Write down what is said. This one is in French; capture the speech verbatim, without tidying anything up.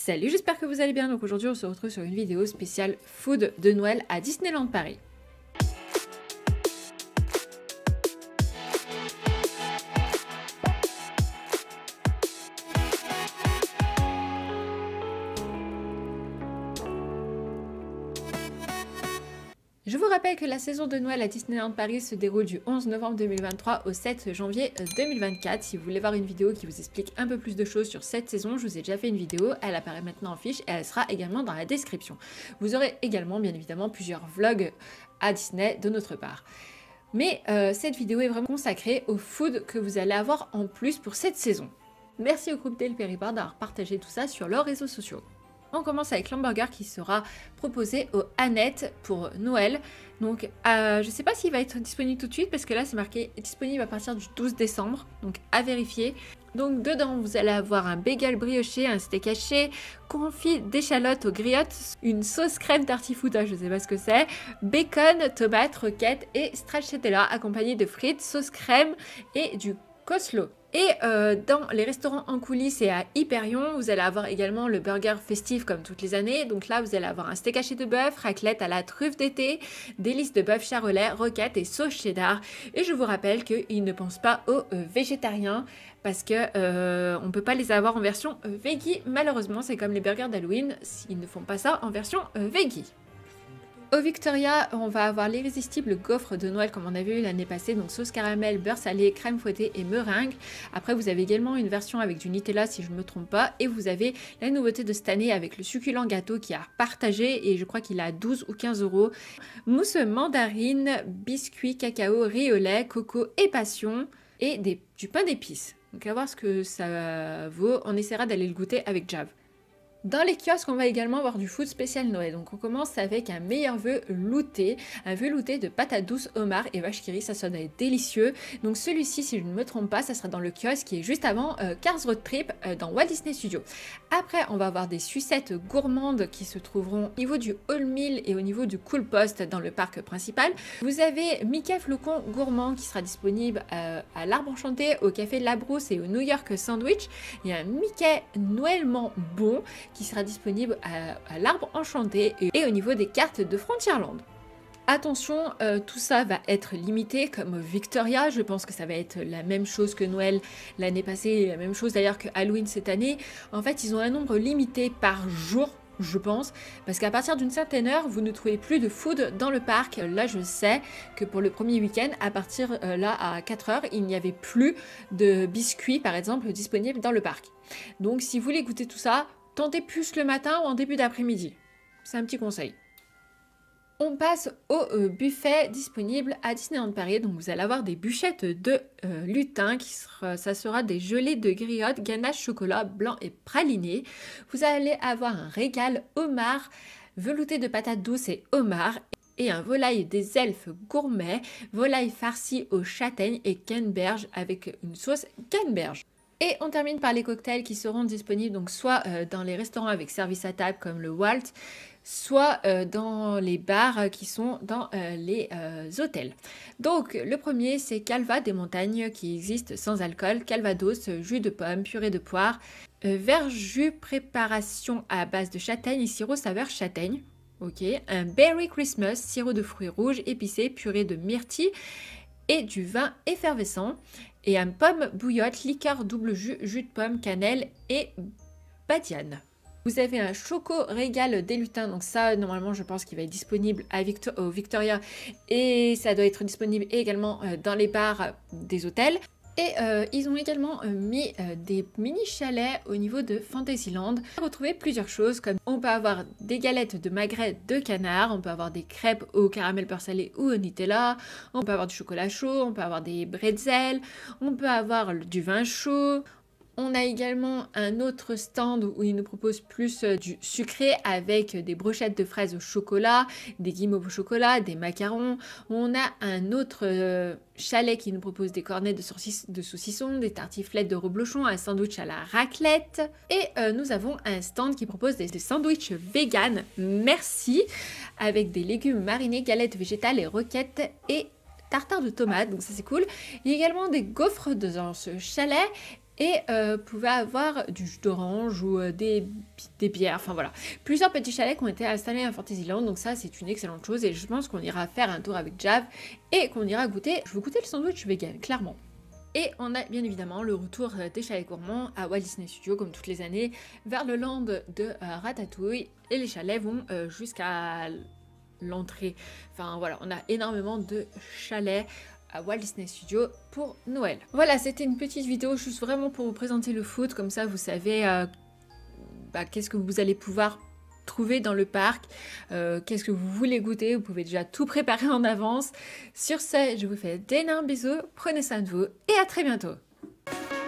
Salut, j'espère que vous allez bien. Donc aujourd'hui on se retrouve sur une vidéo spéciale food de Noël à Disneyland Paris. Je vous rappelle que la saison de Noël à Disneyland Paris se déroule du onze novembre deux mille vingt-trois au sept janvier deux mille vingt-quatre. Si vous voulez voir une vidéo qui vous explique un peu plus de choses sur cette saison, je vous ai déjà fait une vidéo, elle apparaît maintenant en fiche et elle sera également dans la description. Vous aurez également bien évidemment plusieurs vlogs à Disney de notre part. Mais euh, cette vidéo est vraiment consacrée au food que vous allez avoir en plus pour cette saison. Merci au groupe Del Péripard d'avoir partagé tout ça sur leurs réseaux sociaux. On commence avec l'hamburger qui sera proposé au Annette pour Noël. Donc euh, je ne sais pas s'il va être disponible tout de suite parce que là c'est marqué disponible à partir du douze décembre. Donc à vérifier. Donc dedans vous allez avoir un bagel brioché, un steak haché, confit d'échalotes aux griottes, une sauce crème tartifouta, je ne sais pas ce que c'est, bacon, tomates, roquettes et stracciatella accompagné de frites, sauce crème et du coleslaw. Et euh, dans les restaurants en coulisses et à Hyperion, vous allez avoir également le burger festif comme toutes les années. Donc là, vous allez avoir un steak haché de bœuf, raclette à la truffe d'été, délices de bœuf charolais, roquettes et sauce cheddar. Et je vous rappelle qu'ils ne pensent pas aux euh, végétariens parce que euh, on ne peut pas les avoir en version euh, veggie. Malheureusement, c'est comme les burgers d'Halloween, ils ne font pas ça en version euh, veggie. Au Victoria, on va avoir l'irrésistible gaufre de Noël comme on avait eu l'année passée, donc sauce caramel, beurre salé, crème fouettée et meringue. Après, vous avez également une version avec du Nutella si je ne me trompe pas, et vous avez la nouveauté de cette année avec le succulent gâteau qui a partagé et je crois qu'il a douze ou quinze euros. Mousse mandarine, biscuits, cacao, riz au lait, coco et passion et des, du pain d'épices. Donc à voir ce que ça vaut, on essaiera d'aller le goûter avec Jav. Dans les kiosques, on va également avoir du food spécial Noël. Donc on commence avec un meilleur vœu louté, un vœu louté de patates douces, homard et vache qui rit, ça sonne délicieux. Donc celui-ci, si je ne me trompe pas, ça sera dans le kiosque qui est juste avant euh, Cars Road Trip euh, dans Walt Disney Studios. Après, on va avoir des sucettes gourmandes qui se trouveront au niveau du All Meal et au niveau du Cool Post dans le parc principal. Vous avez Mickey Flocon gourmand qui sera disponible euh, à l'Arbre Enchanté, au Café de la Brousse et au New York Sandwich. Il y a un Mickey Noëlement bon qui sera disponible à, à l'Arbre Enchanté et, et au niveau des cartes de Frontierland. Attention, euh, tout ça va être limité comme Victoria, je pense que ça va être la même chose que Noël l'année passée, la même chose d'ailleurs que Halloween cette année. En fait, ils ont un nombre limité par jour, je pense, parce qu'à partir d'une certaine heure, vous ne trouvez plus de food dans le parc. Là, je sais que pour le premier week-end, à partir euh, là à quatre heures, il n'y avait plus de biscuits, par exemple, disponibles dans le parc. Donc, si vous voulez goûter tout ça, tentez plus le matin ou en début d'après-midi. C'est un petit conseil. On passe au euh, buffet disponible à Disneyland Paris. Donc vous allez avoir des bûchettes de euh, lutin, qui sera, ça sera des gelées de griotte, ganache chocolat blanc et praliné. Vous allez avoir un régal homard, velouté de patates douces et homard. Et un volaille des elfes gourmet, volaille farci aux châtaignes et canneberge avec une sauce canneberge. Et on termine par les cocktails qui seront disponibles donc soit euh, dans les restaurants avec service à table comme le Walt, soit euh, dans les bars qui sont dans euh, les euh, hôtels. Donc le premier c'est Calva des montagnes qui existe sans alcool, Calvados, jus de pomme, purée de poire, euh, verjus préparation à base de châtaigne et sirop saveur châtaigne. Ok, un Berry Christmas, sirop de fruits rouges épicés, purée de myrtille et du vin effervescent. Et un pomme bouillotte, liqueur double jus, jus de pomme, cannelle et badiane. Vous avez un choco régal des lutins, donc ça normalement je pense qu'il va être disponible à Victo au Victoria et ça doit être disponible également dans les bars des hôtels. Et euh, ils ont également euh, mis euh, des mini chalets au niveau de Fantasyland. On peut retrouver plusieurs choses comme on peut avoir des galettes de magret de canard, on peut avoir des crêpes au caramel beurre salé ou au Nutella, on peut avoir du chocolat chaud, on peut avoir des bretzels, on peut avoir du vin chaud. On a également un autre stand où ils nous proposent plus du sucré avec des brochettes de fraises au chocolat, des guimauves au chocolat, des macarons. On a un autre chalet qui nous propose des cornets de, de saucisson, des tartiflettes de reblochon, un sandwich à la raclette. Et euh, nous avons un stand qui propose des, des sandwichs vegan, merci, avec des légumes marinés, galettes végétales et roquettes et tartare de tomates, donc ça c'est cool. Il y a également des gaufres dans ce chalet Et euh, pouvait avoir du jus d'orange ou euh, des, des bières, enfin voilà. Plusieurs petits chalets qui ont été installés à Fantasyland, donc ça c'est une excellente chose et je pense qu'on ira faire un tour avec Jav et qu'on ira goûter. Je veux goûter le sandwich vegan, clairement. Et on a bien évidemment le retour des chalets gourmands à Walt Disney Studios, comme toutes les années, vers le land de euh, Ratatouille. Et les chalets vont euh, jusqu'à l'entrée. Enfin voilà, on a énormément de chalets à Walt Disney Studios pour Noël. Voilà, c'était une petite vidéo juste vraiment pour vous présenter le food, comme ça vous savez euh, bah, qu'est-ce que vous allez pouvoir trouver dans le parc, euh, qu'est-ce que vous voulez goûter, vous pouvez déjà tout préparer en avance. Sur ce, je vous fais d'énormes bisous, prenez soin de vous et à très bientôt.